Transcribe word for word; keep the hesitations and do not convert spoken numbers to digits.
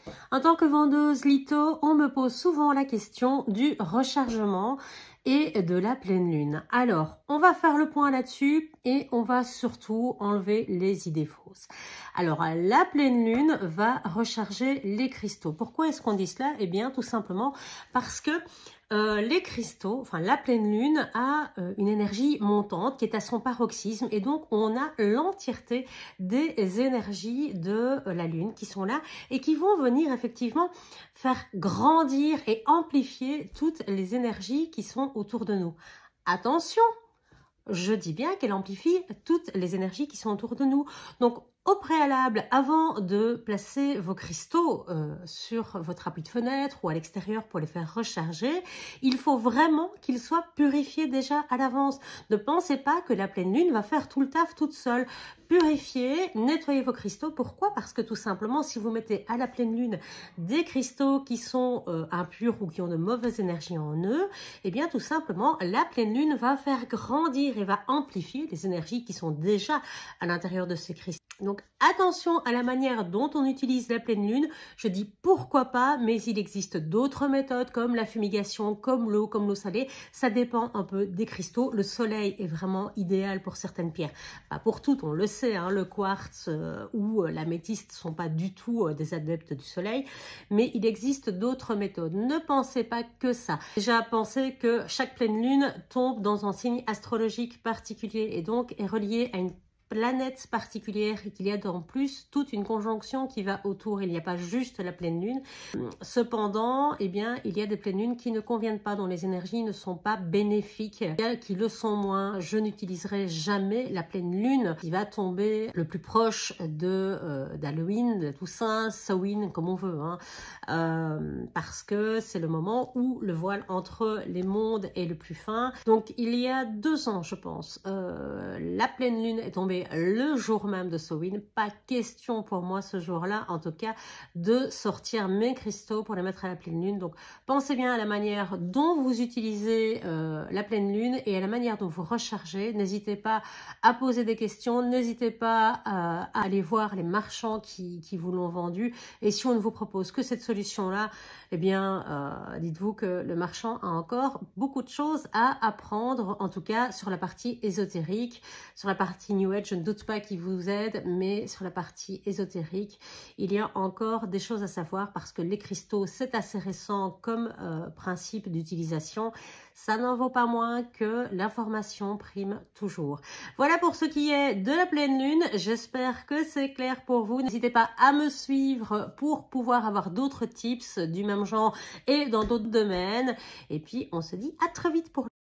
En tant que vendeuse litho, on me pose souvent la question du rechargement et de la pleine lune. Alors, on va faire le point là-dessus et on va surtout enlever les idées fausses. Alors, la pleine lune va recharger les cristaux. Pourquoi est-ce qu'on dit cela? Eh bien, tout simplement parce que euh, les cristaux, enfin la pleine lune a euh, une énergie montante qui est à son paroxysme et donc on a l'entièreté des énergies de euh, la lune qui sont là et qui vont venir effectivement faire grandir et amplifier toutes les énergies qui sont autour de nous. Attention, je dis bien qu'elle amplifie toutes les énergies qui sont autour de nous. Donc, au préalable, avant de placer vos cristaux euh, sur votre appui de fenêtre ou à l'extérieur pour les faire recharger, il faut vraiment qu'ils soient purifiés déjà à l'avance. Ne pensez pas que la pleine lune va faire tout le taf toute seule. Purifiez, nettoyez vos cristaux. Pourquoi? Parce que tout simplement, si vous mettez à la pleine lune des cristaux qui sont euh, impurs ou qui ont de mauvaises énergies en eux, eh bien tout simplement, la pleine lune va faire grandir et va amplifier les énergies qui sont déjà à l'intérieur de ces cristaux. Donc attention à la manière dont on utilise la pleine lune. Je dis pourquoi pas, mais il existe d'autres méthodes comme la fumigation, comme l'eau, comme l'eau salée. Ça dépend un peu des cristaux. Le soleil est vraiment idéal pour certaines pierres. Pas pour toutes, on le sait, hein, le quartz euh, ou euh, l'améthyste ne sont pas du tout euh, des adeptes du soleil, mais il existe d'autres méthodes. Ne pensez pas que ça. Déjà, pensez que chaque pleine lune tombe dans un signe astrologique particulier et donc est relié à une planète particulière et qu'il y a en plus toute une conjonction qui va autour. Il n'y a pas juste la pleine lune. Cependant, eh bien, il y a des pleines lunes qui ne conviennent pas, dont les énergies ne sont pas bénéfiques, qui le sont moins. Je n'utiliserai jamais la pleine lune qui va tomber le plus proche de euh, d'Halloween, de Toussaint, Samhain, comme on veut, hein, euh, parce que c'est le moment où le voile entre les mondes est le plus fin. Donc, il y a deux ans, je pense, euh, la pleine lune est tombée le jour même de Samhain. Pas question pour moi ce jour-là, en tout cas, de sortir mes cristaux pour les mettre à la pleine lune. Donc, pensez bien à la manière dont vous utilisez euh, la pleine lune et à la manière dont vous rechargez. N'hésitez pas à poser des questions, n'hésitez pas à, à aller voir les marchands qui, qui vous l'ont vendu. Et si on ne vous propose que cette solution-là, eh bien, euh, dites-vous que le marchand a encore beaucoup de choses à apprendre, en tout cas sur la partie ésotérique, sur la partie New Age. Je ne doute pas qu'il vous aide, mais sur la partie ésotérique, il y a encore des choses à savoir parce que les cristaux, c'est assez récent comme euh, principe d'utilisation. Ça n'en vaut pas moins que l'information prime toujours. Voilà pour ce qui est de la pleine lune. J'espère que c'est clair pour vous. N'hésitez pas à me suivre pour pouvoir avoir d'autres tips du même genre et dans d'autres domaines. Et puis, on se dit à très vite pour